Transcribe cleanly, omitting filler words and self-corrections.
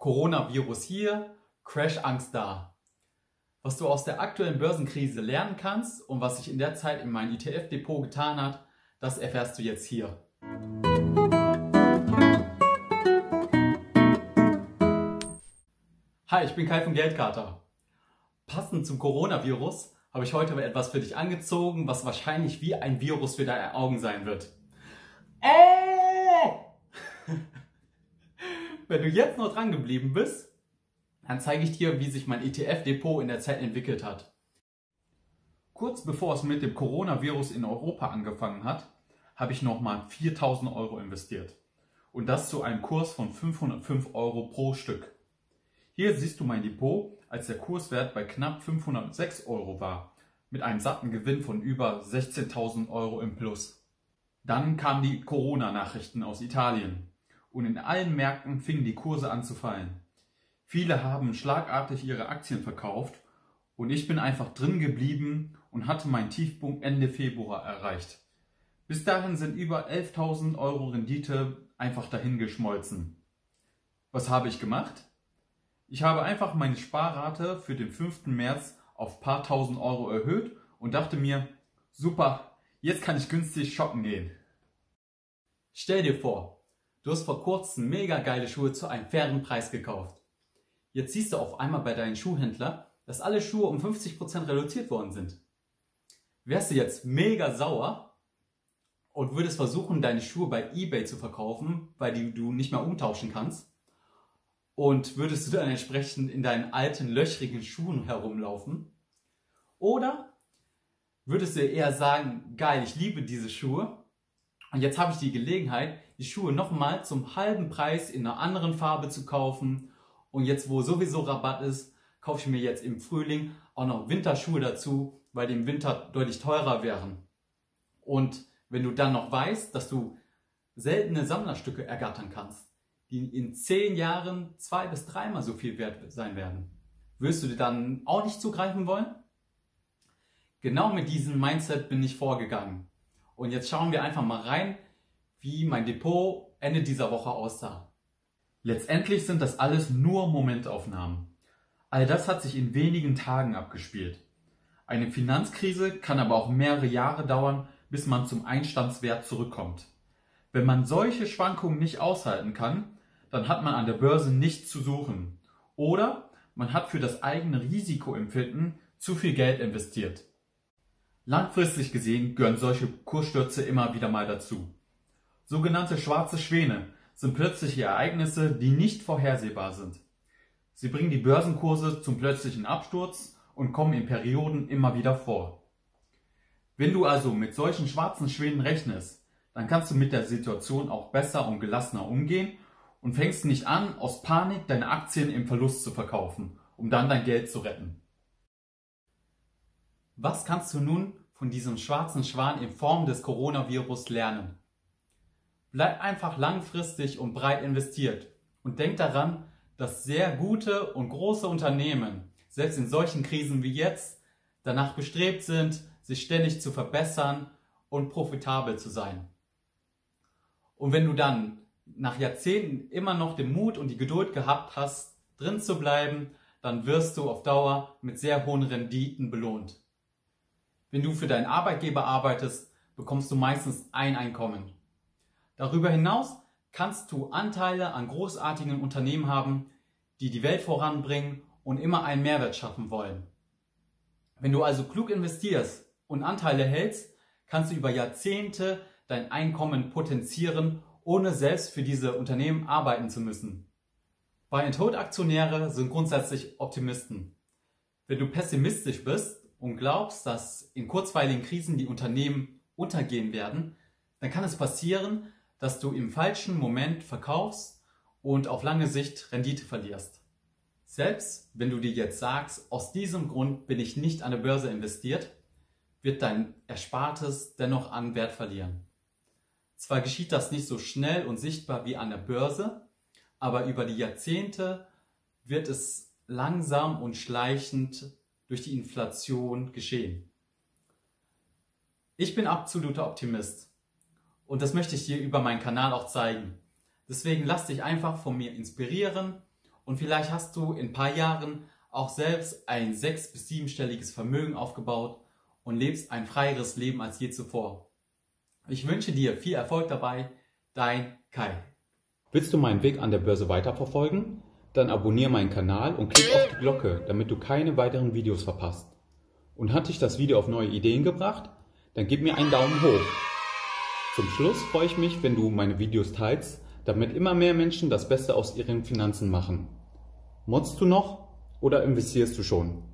Coronavirus hier, Crashangst da. Was du aus der aktuellen Börsenkrise lernen kannst und was sich in der Zeit in meinem ETF-Depot getan hat, das erfährst du jetzt hier. Hi, ich bin Kai von Geldkater. Passend zum Coronavirus habe ich heute etwas für dich angezogen, was wahrscheinlich wie ein Virus für deine Augen sein wird. Wenn du jetzt noch dran geblieben bist, dann zeige ich dir, wie sich mein ETF-Depot in der Zeit entwickelt hat. Kurz bevor es mit dem Coronavirus in Europa angefangen hat, habe ich nochmal 4.000 Euro investiert. Und das zu einem Kurs von 505 Euro pro Stück. Hier siehst du mein Depot, als der Kurswert bei knapp 506 Euro war, mit einem satten Gewinn von über 16.000 Euro im Plus. Dann kamen die Corona-Nachrichten aus Italien und in allen Märkten fingen die Kurse an zu fallen. Viele haben schlagartig ihre Aktien verkauft und ich bin einfach drin geblieben und hatte meinen Tiefpunkt Ende Februar erreicht. Bis dahin sind über 11.000 Euro Rendite einfach dahin geschmolzen. Was habe ich gemacht? Ich habe einfach meine Sparrate für den 5. März auf ein paar tausend Euro erhöht und dachte mir, super, jetzt kann ich günstig shoppen gehen. Stell dir vor, du hast vor kurzem mega geile Schuhe zu einem fairen Preis gekauft. Jetzt siehst du auf einmal bei deinem Schuhhändler, dass alle Schuhe um 50% reduziert worden sind. Wärst du jetzt mega sauer und würdest versuchen, deine Schuhe bei eBay zu verkaufen, weil du nicht mehr umtauschen kannst? Und würdest du dann entsprechend in deinen alten, löchrigen Schuhen herumlaufen? Oder würdest du eher sagen, geil, ich liebe diese Schuhe und jetzt habe ich die Gelegenheit, die Schuhe nochmal zum halben Preis in einer anderen Farbe zu kaufen und jetzt, wo sowieso Rabatt ist, kaufe ich mir jetzt im Frühling auch noch Winterschuhe dazu, weil die im Winter deutlich teurer wären. Und wenn du dann noch weißt, dass du seltene Sammlerstücke ergattern kannst, die in 10 Jahren 2- bis 3-mal so viel wert sein werden, wirst du dir dann auch nicht zugreifen wollen? Genau mit diesem Mindset bin ich vorgegangen. Und jetzt schauen wir einfach mal rein, wie mein Depot Ende dieser Woche aussah. Letztendlich sind das alles nur Momentaufnahmen. All das hat sich in wenigen Tagen abgespielt. Eine Finanzkrise kann aber auch mehrere Jahre dauern, bis man zum Einstandswert zurückkommt. Wenn man solche Schwankungen nicht aushalten kann, dann hat man an der Börse nichts zu suchen. Oder man hat für das eigene Risikoempfinden zu viel Geld investiert. Langfristig gesehen gehören solche Kursstürze immer wieder mal dazu. Sogenannte schwarze Schwäne sind plötzliche Ereignisse, die nicht vorhersehbar sind. Sie bringen die Börsenkurse zum plötzlichen Absturz und kommen in Perioden immer wieder vor. Wenn du also mit solchen schwarzen Schwänen rechnest, dann kannst du mit der Situation auch besser und gelassener umgehen und fängst nicht an, aus Panik deine Aktien im Verlust zu verkaufen, um dann dein Geld zu retten. Was kannst du nun von diesem schwarzen Schwan in Form des Coronavirus lernen? Bleib einfach langfristig und breit investiert und denk daran, dass sehr gute und große Unternehmen, selbst in solchen Krisen wie jetzt, danach bestrebt sind, sich ständig zu verbessern und profitabel zu sein. Und wenn du dann nach Jahrzehnten immer noch den Mut und die Geduld gehabt hast, drin zu bleiben, dann wirst du auf Dauer mit sehr hohen Renditen belohnt. Wenn du für deinen Arbeitgeber arbeitest, bekommst du meistens ein Einkommen. Darüber hinaus kannst du Anteile an großartigen Unternehmen haben, die die Welt voranbringen und immer einen Mehrwert schaffen wollen. Wenn du also klug investierst und Anteile hältst, kannst du über Jahrzehnte dein Einkommen potenzieren, ohne selbst für diese Unternehmen arbeiten zu müssen. Buy and Hold Aktionäre sind grundsätzlich Optimisten. Wenn du pessimistisch bist und glaubst, dass in kurzweiligen Krisen die Unternehmen untergehen werden, dann kann es passieren, dass du im falschen Moment verkaufst und auf lange Sicht Rendite verlierst. Selbst wenn du dir jetzt sagst, aus diesem Grund bin ich nicht an der Börse investiert, wird dein Erspartes dennoch an Wert verlieren. Zwar geschieht das nicht so schnell und sichtbar wie an der Börse, aber über die Jahrzehnte wird es langsam und schleichend durch die Inflation geschehen. Ich bin absoluter Optimist und das möchte ich dir über meinen Kanal auch zeigen. Deswegen lass dich einfach von mir inspirieren und vielleicht hast du in ein paar Jahren auch selbst ein 6- bis 7-stelliges Vermögen aufgebaut und lebst ein freieres Leben als je zuvor. Ich wünsche dir viel Erfolg dabei, dein Kai. Willst du meinen Weg an der Börse weiterverfolgen? Dann abonniere meinen Kanal und klick auf die Glocke, damit du keine weiteren Videos verpasst. Und hat dich das Video auf neue Ideen gebracht? Dann gib mir einen Daumen hoch. Zum Schluss freue ich mich, wenn du meine Videos teilst, damit immer mehr Menschen das Beste aus ihren Finanzen machen. Modst du noch oder investierst du schon?